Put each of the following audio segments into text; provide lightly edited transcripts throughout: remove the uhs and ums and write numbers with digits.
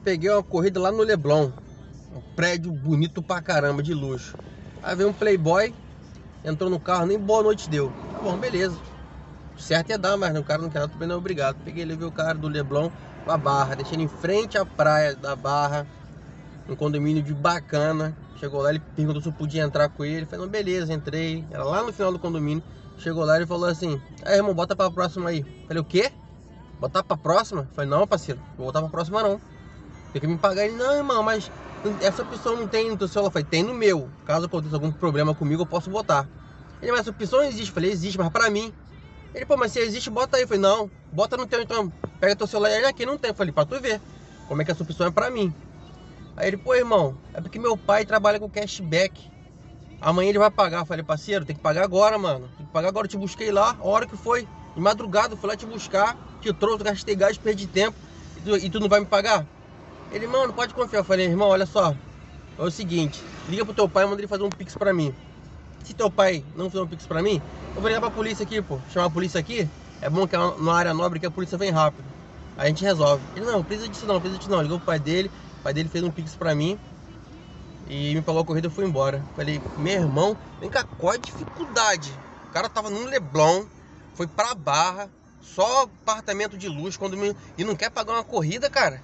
peguei uma corrida lá no Leblon. Um prédio bonito pra caramba, de luxo. Aí veio um playboy, entrou no carro, nem boa noite deu. Tá bom, beleza. Certo ia dar, mas o cara não quer dar, também não é obrigado. Peguei, levei o cara do Leblon pra Barra, deixei ele em frente à praia da Barra, um condomínio de bacana. Chegou lá, ele perguntou se eu podia entrar com ele. Falei, não, beleza, entrei. Era lá no final do condomínio. Chegou lá, ele falou assim: aí, irmão, bota pra próxima aí. Falei, o quê? Botar pra próxima? Falei, não, parceiro, vou botar pra próxima não. Tem que me pagar. Ele, não, irmão, mas essa opção não tem no teu celular. Eu falei, tem no meu. Caso aconteça algum problema comigo, eu posso botar. Ele, mas essa opção não existe. Eu falei, existe, mas pra mim. Ele, pô, mas se existe, bota aí. Eu falei, não, bota no teu então. Pega teu celular e ele aqui não tem. Eu falei, pra tu ver como é que essa opção é pra mim. Aí ele, pô, irmão, é porque meu pai trabalha com cashback. Amanhã ele vai pagar. Eu falei, parceiro, tem que pagar agora, mano. Tem que pagar agora. Eu te busquei lá, a hora que foi. De madrugada, eu fui lá te buscar. Te trouxe, gastei gás, perdi tempo. E tu não vai me pagar? Ele, mano, pode confiar. Eu falei, irmão, olha só. É o seguinte, liga pro teu pai e manda ele fazer um pix pra mim. Se teu pai não fizer um pix pra mim, eu vou ligar pra polícia aqui, pô. Chamar a polícia aqui. É bom que é uma área nobre que a polícia vem rápido. Aí a gente resolve. Ele, não, precisa disso não, precisa disso não. Ligou pro pai dele. O pai dele fez um pix pra mim. E me pagou a corrida e fui embora. Falei, meu irmão, vem cá, qual a dificuldade? O cara tava no Leblon, foi pra Barra, só apartamento de luxo, condomínio, e não quer pagar uma corrida, cara?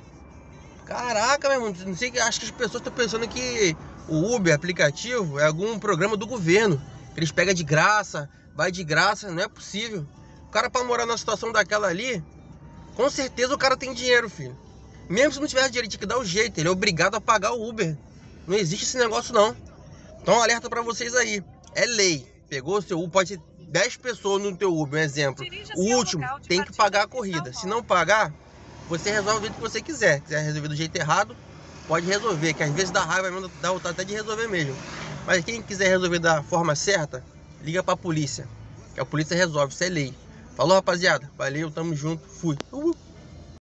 Caraca, meu irmão, não sei, acho que as pessoas estão pensando que o Uber, aplicativo, é algum programa do governo. Que eles pegam de graça, vai de graça, não é possível. O cara pra morar numa situação daquela ali, com certeza o cara tem dinheiro, filho. Mesmo se não tiver dinheiro, ele tinha que dar o jeito, ele é obrigado a pagar o Uber. Não existe esse negócio não. Então alerta pra vocês aí. É lei. Pegou o seu Uber, pode ter 10 pessoas no teu Uber, um exemplo. O último tem que pagar a corrida. Se não pagar, você resolve do jeito que você quiser. Se quiser resolver do jeito errado, pode resolver. Que às vezes dá raiva, dá vontade até de resolver mesmo. Mas quem quiser resolver da forma certa, liga pra polícia. Que a polícia resolve, isso é lei. Falou, rapaziada. Valeu, tamo junto. Fui.